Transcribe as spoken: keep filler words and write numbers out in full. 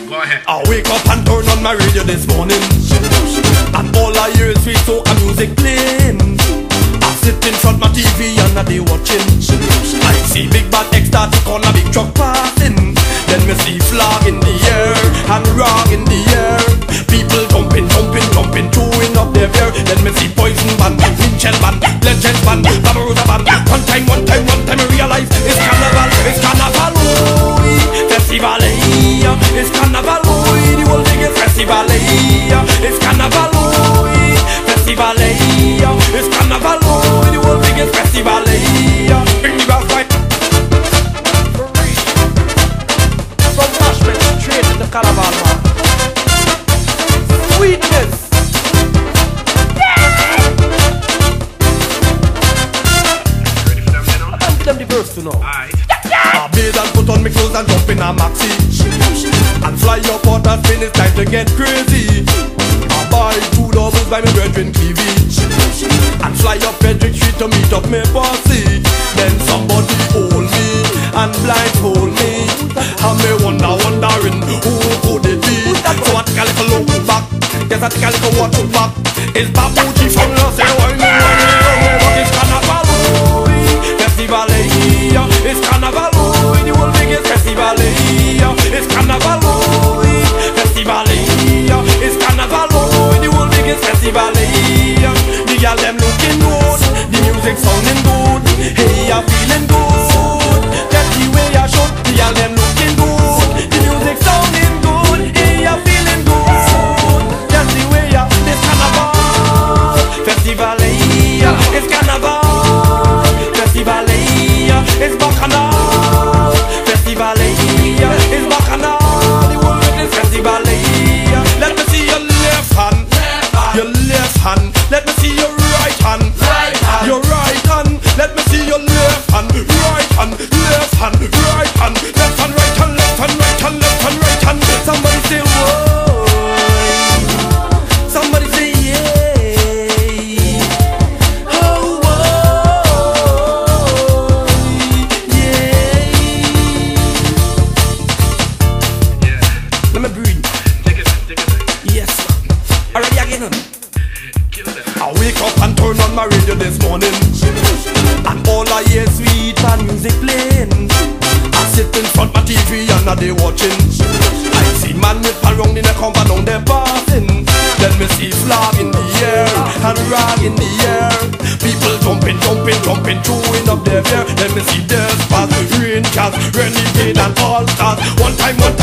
Go ahead. I wake up and turn on my radio this morning, and all I hear is sweet soca music playing. I sit in front my T V and I dey watching. I see big bad ecstatic on a big truck passing. Then me see flag in the air and rock in the air. People jumping, jumping, jumping, throwing up their beer. Then me see Poison Band, Winchell Band, Legends Band, Barbarossa Band. One time, one time, one time I realize it's Carnival, it's Carnival, oh, festival, eh, it's Carnival, oh, the whole thing is festival, eh, it's Carnival, oh, festival, eh, it's Carnival, oh, the whole thing is festival, eh. Bring me back right from Bashment straight to the Carnival, man. Sweetness. Them the verse to know. Alright. I bathe and put on my clothes and jump in a maxi and fly up out and spin, it's time to get crazy. I buy two doubles by my brethren T V and fly up Frederick Street to meet up my posse. Then somebody hold me and blindfold me, and me wonder, wondering who could it be. So I take a little look back, yes I take a little watch back. It's Babuji from Los Angeles, but it's Carnival. Festival, it's Carnival, oh, the whole thing is festival, it's Carnival, oh, festival, it's Carnival, oh, the whole thing is festival. The girl them looking good, the music sounding good, hey, I'm feeling good. That's the way I should. The girl them looking good, the music sounding good, hey, I'm feeling good. That's the way I. This Carnival, festival, it's Carnival. Festival, it's Bacchanal. Festival, it's Bacchanal. The world is festival. Let me see your left hand, your left hand. Let me see your right hand, your right hand. Let me see your left hand, right hand, left hand, right hand, left hand, right hand, left hand, right hand, left hand, right hand. Somebody say whoa. Somebody say yeah. I wake up and turn on my radio this morning, and all I hear is sweet and music playing. I sit in front my T V and I dey watching. I see man with around in a compound they passing. Then me see flag in the air and rag in the air. People jumping, jumping, jumping, throwing up their beer. Then me see Despas, Rain Cats, Renegade and All Stars. One time, one time